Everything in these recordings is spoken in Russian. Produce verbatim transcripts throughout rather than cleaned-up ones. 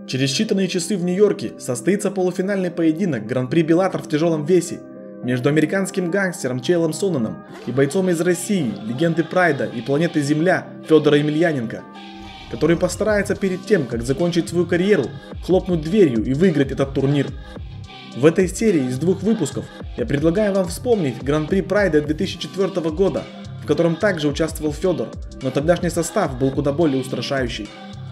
Через считанные часы в Нью-Йорке состоится полуфинальный поединок Гран-при Беллатор в тяжелом весе между американским гангстером Чейлом Сонаном и бойцом из России, легенды Прайда и планеты Земля Федора Емельяненко, который постарается перед тем, как закончить свою карьеру, хлопнуть дверью и выиграть этот турнир. В этой серии из двух выпусков я предлагаю вам вспомнить Гран-при Прайда две тысячи четвёртого года, в котором также участвовал Федор, но тогдашний состав был куда более устрашающий.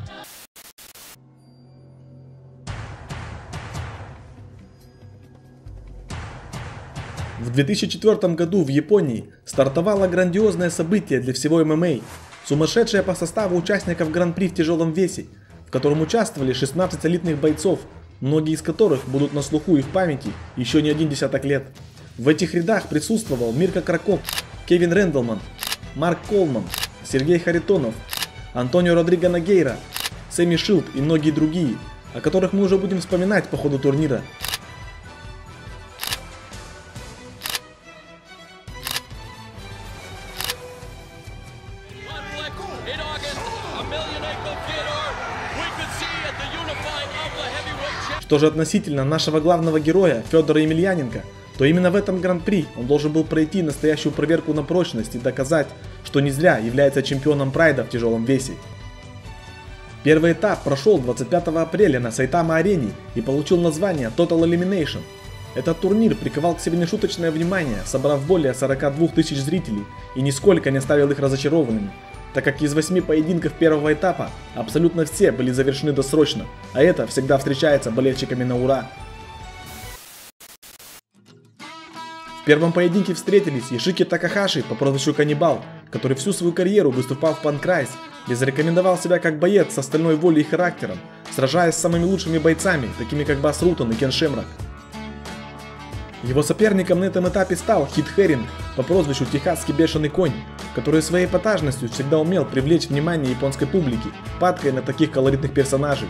В две тысячи четвёртом году в Японии стартовало грандиозное событие для всего эм эм а – сумасшедшее по составу участников Гран-при в тяжелом весе, в котором участвовали шестнадцать элитных бойцов, многие из которых будут на слуху и в памяти еще не один десяток лет. В этих рядах присутствовал Мирко Крокоп, Кевин Рэндалман, Марк Колман, Сергей Харитонов, Антонио Родриго Ногейра, Сэмми Шилд и многие другие, о которых мы уже будем вспоминать по ходу турнира. Что же относительно нашего главного героя Федора Емельяненко, то именно в этом Гран-при он должен был пройти настоящую проверку на прочность и доказать, что не зря является чемпионом Прайда в тяжелом весе. Первый этап прошел двадцать пятого апреля на Сайтама-арене и получил название Total Elimination. Этот турнир приковал к себе нешуточное внимание, собрав более сорока двух тысяч зрителей и нисколько не оставил их разочарованными, так как из восьми поединков первого этапа абсолютно все были завершены досрочно, а это всегда встречается болельщиками на ура. В первом поединке встретились Яшики Такахаши по прозвищу Каннибал, который всю свою карьеру выступал в Панкрайс и зарекомендовал себя как боец с остальной волей и характером, сражаясь с самыми лучшими бойцами, такими как Бас Рутон и Кен Шемрак. Его соперником на этом этапе стал Хит Херинг по прозвищу Техасский Бешеный Конь, который своей эпатажностью всегда умел привлечь внимание японской публики, падкой на таких колоритных персонажей.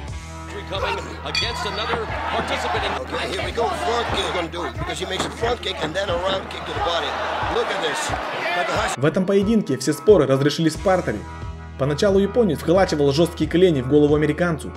В этом поединке все споры разрешились в партере. Поначалу японец вколачивал жесткие колени в голову американцу.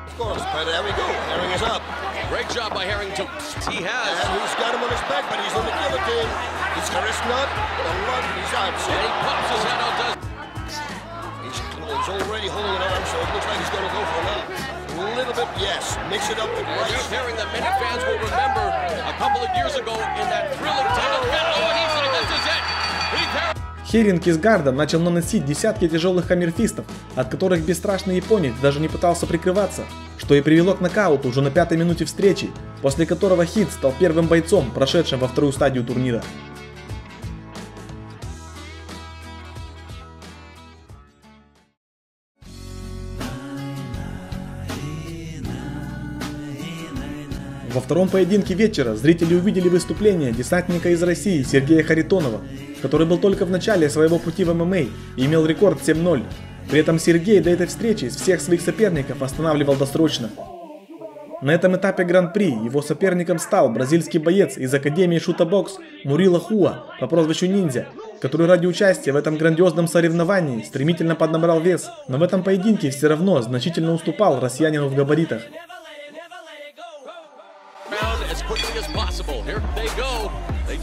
Great job by Harrington. He has. And he's got him on his back, but he's on the guillotine. He's got his nut, the lung, he's out. So and he pops his head out. Does. He's, he's already holding it on, so it looks like he's going to go for another. A little bit, yes. Mix it up with rice. Here's Herring that many fans will remember a couple of years ago in that thrilling title battle. Oh, he's like, this is it. He's Herring. Херинг из гарда начал наносить десятки тяжелых хаммерфистов, от которых бесстрашный японец даже не пытался прикрываться, что и привело к нокауту уже на пятой минуте встречи, после которого Хит стал первым бойцом, прошедшим во вторую стадию турнира. Во втором поединке вечера зрители увидели выступление десантника из России Сергея Харитонова, который был только в начале своего пути в эм эм а и имел рекорд семь ноль. При этом Сергей до этой встречи всех своих соперников останавливал досрочно. На этом этапе Гран-при его соперником стал бразильский боец из Академии Шута-бокс Мурило Хуа по прозвищу Ниндзя, который ради участия в этом грандиозном соревновании стремительно поднабрал вес, но в этом поединке все равно значительно уступал россиянину в габаритах. As quickly as possible. Here they go. They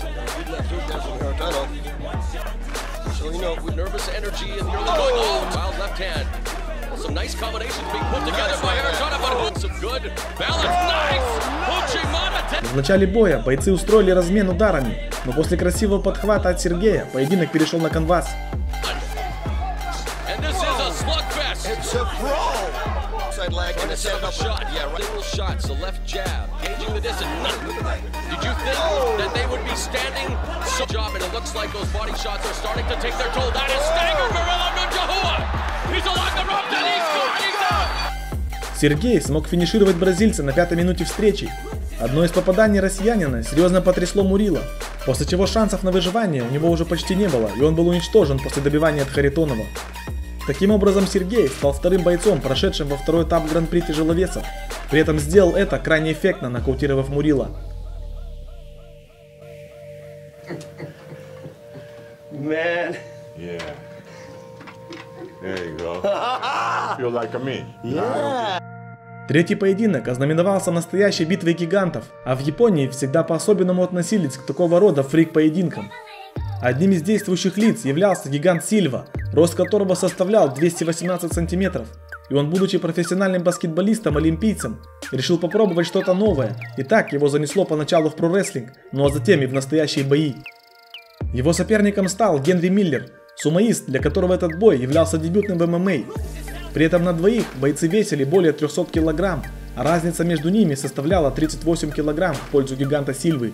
so you know with nervous energy and nearly going oh, wild left hand. Some nice combinations being put together by Haritono, but some good balance. Nice. Uchimata. В начале боя бойцы устроили размен ударами, но после красивого подхвата от Сергея поединок перешел на канвас. And this is a slugfest. It's a brawl. Leg and a set up shot, yeah, right. Little shots, the left jab, gauging the distance. Did you think oh. that they would be standing so job? And it looks like those body shots are starting to take their toll. That is stagger Murilo Nunjahua. He's along the rope, and he's good, he's out. Сергей смог финишировать бразильца на пятой минуте встречи. Одно из попаданий россиянина серьезно потрясло Мурило, после чего шансов на выживание у него уже почти не было, и он был уничтожен после добивания от Харитонова. Таким образом, Сергей стал вторым бойцом, прошедшим во второй этап Гран-при тяжеловесов. При этом сделал это крайне эффектно, нокаутировав Мурило. Man. Yeah. There you go. Feel like a me. Yeah. Третий поединок ознаменовался настоящей битвой гигантов, а в Японии всегда по-особенному относились к такого рода фрик-поединкам. Одним из действующих лиц являлся гигант Сильва, рост которого составлял двести восемнадцать сантиметров. И он, будучи профессиональным баскетболистом-олимпийцем, решил попробовать что-то новое, и так его занесло поначалу в про-рестлинг, ну а затем и в настоящие бои. Его соперником стал Генри Миллер, сумоист, для которого этот бой являлся дебютным в эм эм а. При этом на двоих бойцы весили более трёхсот килограмм, а разница между ними составляла тридцать восемь килограмм в пользу гиганта Сильвы.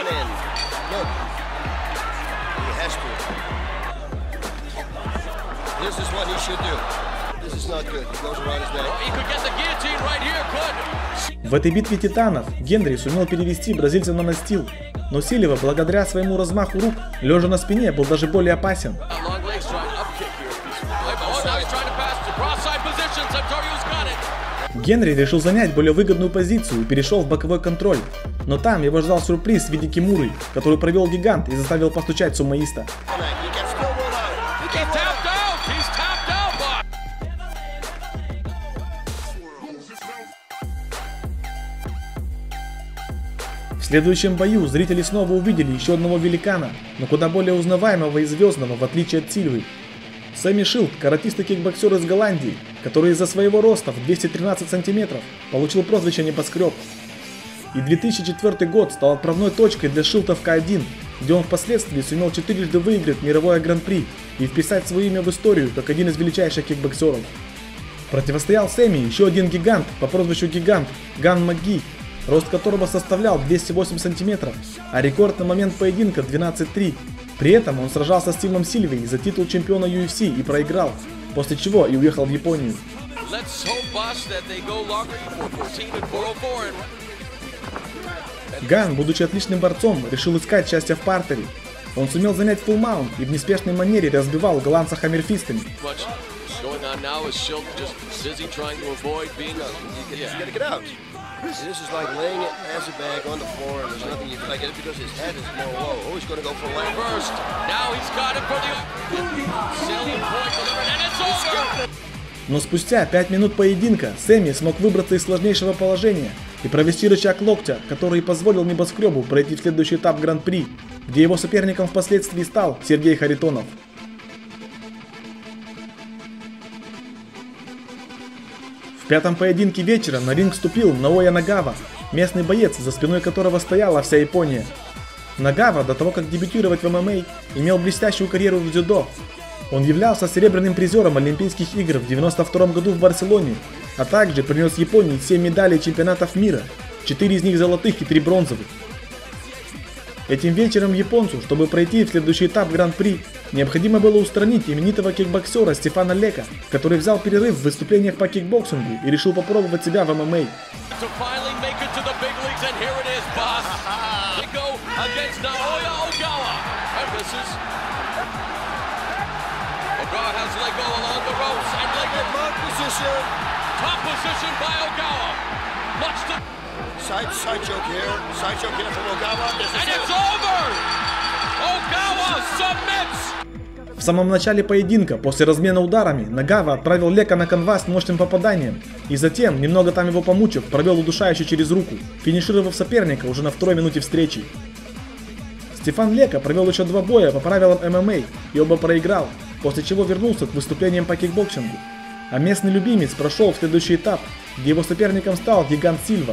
В этой битве титанов Генри сумел перевести бразильца на настил, но Сильва, благодаря своему размаху рук, лежа на спине, был даже более опасен. Генри решил занять более выгодную позицию и перешел в боковой контроль, но там его ждал сюрприз в виде кимуры, который провел гигант и заставил постучать сумоиста. В следующем бою зрители снова увидели еще одного великана, но куда более узнаваемого и звездного, в отличие от Сильвы. Сэмми Шилд, каратист и кикбоксер из Голландии, который из-за своего роста в двести тринадцать сантиметров получил прозвище «Небоскреб». И две тысячи четвёртый год стал отправной точкой для Шилда в К один, где он впоследствии сумел четырежды выиграть мировое гран-при и вписать свое имя в историю как один из величайших кикбоксеров. Противостоял Сэмми еще один гигант по прозвищу Гигант Ган Макги, рост которого составлял двести восемь сантиметров, а рекорд на момент поединка двенадцать три. При этом он сражался с Стивом Сильвой за титул чемпиона ю эф си и проиграл, после чего и уехал в Японию. Ган, будучи отличным борцом, решил искать счастье в партере. Он сумел занять фулл маунт и в неспешной манере разбивал голландца хаммерфистами. This is like laying it as a bag on the floor, and there's nothing you like it because his head is more low. Oh, he's going to go for land first. Now he's got it for the salient point, and it's over. Но спустя пять минут поединка Сэмми смог выбраться из сложнейшего положения и провести рычаг локтя, который позволил Небоскребу пройти в следующий этап Гран-при, где его соперником впоследствии стал Сергей Харитонов. В пятом поединке вечера на ринг вступил Наоя Нагава, местный боец, за спиной которого стояла вся Япония. Нагава, до того как дебютировать в эм эм а, имел блестящую карьеру в дзюдо. Он являлся серебряным призером Олимпийских игр в девяносто втором году в Барселоне, а также принес Японии семь медалей чемпионатов мира, четыре из них золотых и три бронзовых. Этим вечером японцу, чтобы пройти в следующий этап Гран-при, необходимо было устранить именитого кикбоксера Стефана Лека, который взял перерыв в выступлениях по кикбоксингу и решил попробовать себя в эм эм а. Side, side choke here, side choke here from Ogawa. And it's over! Ogawa submits! В самом начале поединка, после размена ударами, Нагава отправил Лека на канвас мощным попаданием, и затем, немного там его помучив, провел удушающий через руку, финишировав соперника уже на второй минуте встречи. Стефан Лека провел еще два боя по правилам эм эм а и оба проиграл, после чего вернулся к выступлениям по кикбоксингу. А местный любимец прошел в следующий этап, где его соперником стал гигант Сильва.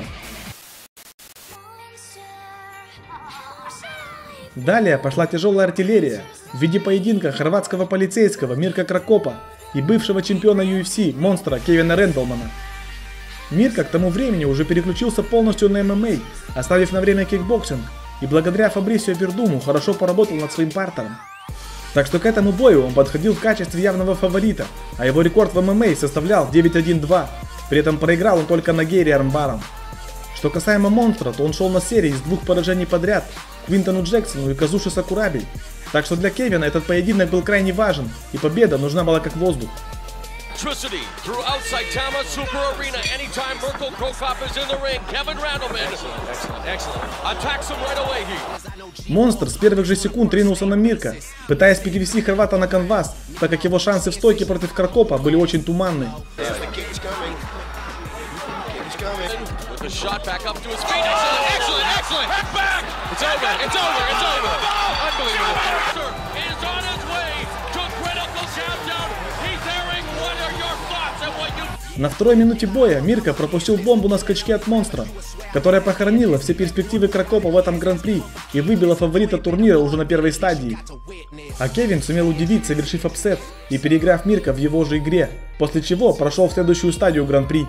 Далее пошла тяжелая артиллерия в виде поединка хорватского полицейского Мирка Кракопа и бывшего чемпиона ю эф си монстра Кевина Рэндалмана. Мирка к тому времени уже переключился полностью на эм эм а, оставив на время кикбоксинг, и благодаря Фабрисио Вердуму хорошо поработал над своим партером. Так что к этому бою он подходил в качестве явного фаворита, а его рекорд в эм эм а составлял девять один-два, при этом проиграл он только Нагере армбаром. Что касаемо монстра, то он шел на серии из двух поражений подряд Квинтону Джексону и Казуши Сакураби, так что для Кевина этот поединок был крайне важен, и победа нужна была как воздух. Монстр с первых же секунд ринулся на Мирка, пытаясь перевести хорвата на канвас, так как его шансы в стойке против Кракопа были очень туманны. He's coming. With the shot back up to his feet. Excellent, excellent, excellent. Back. It's over. It's over. It's over. Unbelievable. Is on his way to critical countdown. He's airing. What are your thoughts and what you... На второй минуте боя Мирка пропустил бомбу на скачке от монстра, которая похоронила все перспективы Крокопа в этом гран-при и выбила фаворита турнира уже на первой стадии. А Кевин сумел удивить, совершив апсет и переиграв Мирка в его же игре, после чего прошел в следующую стадию гран-при.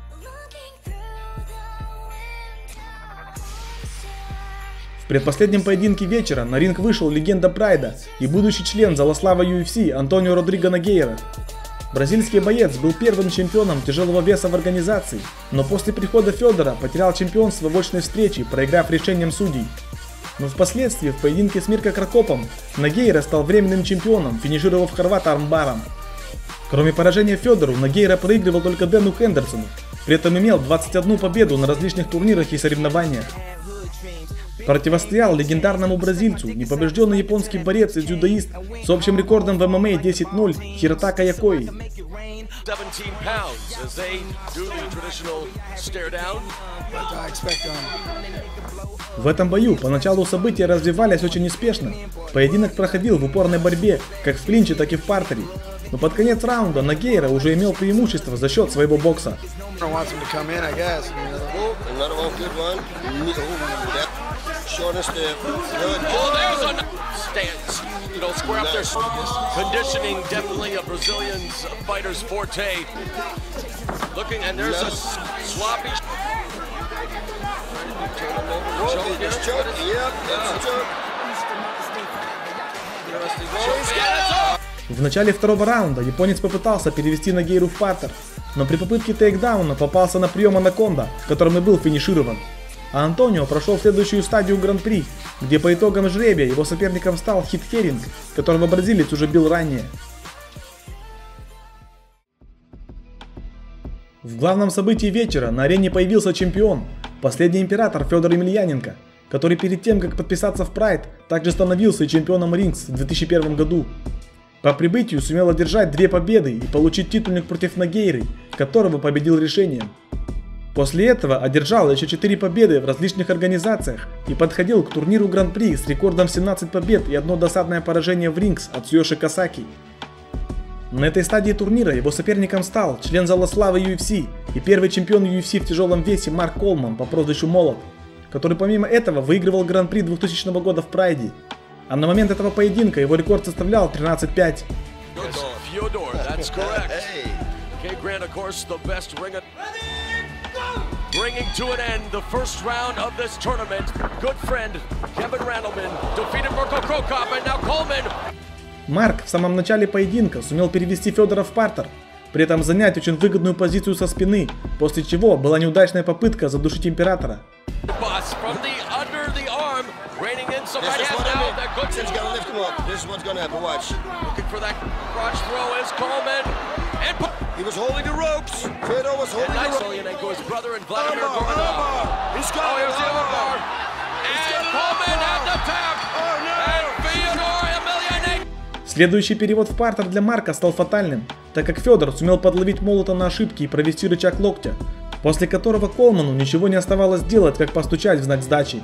В предпоследнем поединке вечера на ринг вышел легенда Прайда и будущий член зала славы ю эф си Антонио Родриго Ногейра. Бразильский боец был первым чемпионом тяжелого веса в организации, но после прихода Федора потерял чемпионство в очной встрече, проиграв решением судей. Но впоследствии в поединке с Мирко Крокопом Ногейра стал временным чемпионом, финишировав хорвата армбаром. Кроме поражения Федору, Ногейра проигрывал только Дэну Хендерсону, при этом имел двадцать одну победу на различных турнирах и соревнованиях. Противостоял легендарному бразильцу непобежденный японский борец и дзюдоист с общим рекордом в эм эм а десять ноль Хиротака Якои. В этом бою поначалу события развивались очень неспешно. Поединок проходил в упорной борьбе, как в клинче, так и в партере. Но под конец раунда Ногейра уже имел преимущество за счет своего бокса. Shortest there. Good. Oh, there's a stance. You know, square up their conditioning. Definitely a Brazilian fighter's forte. Looking, and there's a sloppy. Choke. It's choke. Yep, that's a choke. В начале второго раунда японец попытался перевести Ногейру в партер, но при попытке тейкдауна попался на прием анаконда, которым и был финиширован. А Антонио прошел в следующую стадию гран-при, где по итогам жребия его соперником стал Хит Херинг, которого бразилец уже бил ранее. В главном событии вечера на арене появился чемпион, последний император Федор Емельяненко, который перед тем, как подписаться в Pride, также становился и чемпионом Рингс в две тысячи первом году. По прибытию сумел одержать две победы и получить титульник против Ногейры, которого победил решением. После этого одержал еще четыре победы в различных организациях и подходил к турниру Гран-при с рекордом семнадцать побед и одно досадное поражение в Рингс от Цуёши Косаки. На этой стадии турнира его соперником стал член зала славы ю эф си и первый чемпион ю эф си в тяжелом весе Марк Колман по прозвищу Молот, который помимо этого выигрывал Гран-при двухтысячного года в Прайде. А на момент этого поединка его рекорд составлял тринадцать пять. Bringing to an end the first round of this tournament. Good friend Kevin Randleman defeated Mirko Krokop, and now Coleman. Марк в самом начале поединка сумел перевести Федора в партер, при этом занять очень выгодную позицию со спины, после чего была неудачная попытка задушить императора. He was holding the ropes. Fedor was holding the ropes. His brother and Vladimir Goranov. He's got oh, here's the other bar. And Coleman at the tap. And Fedor Emelianenko. Следующий перевод в партер для Марка стал фатальным, так как Федор сумел подловить Молота на ошибки и провести рычаг локтя, после которого Колману ничего не оставалось делать, как постучать в знак сдачи.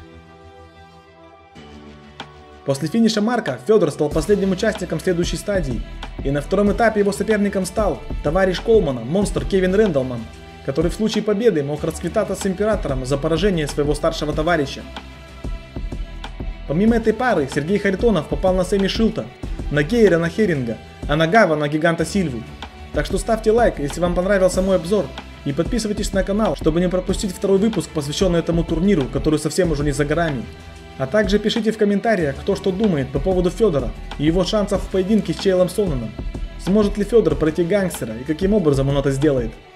После финиша Марка Федор стал последним участником следующей стадии, и на втором этапе его соперником стал товарищ Колмана, монстр Кевин Рэндалман, который в случае победы мог расквитаться с императором за поражение своего старшего товарища. Помимо этой пары Сергей Харитонов попал на Сэмми Шилта, Ногейра на Херинга, а Нагава на гиганта Сильву. Так что ставьте лайк, если вам понравился мой обзор, и подписывайтесь на канал, чтобы не пропустить второй выпуск, посвященный этому турниру, который совсем уже не за горами. А также пишите в комментариях, кто что думает по поводу Федора и его шансов в поединке с Чейлом Сонаном. Сможет ли Федор пройти гангстера и каким образом он это сделает?